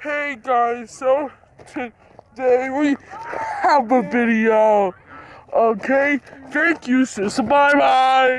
Hey guys, so today we have a video. Okay, thank you, sis. Bye bye.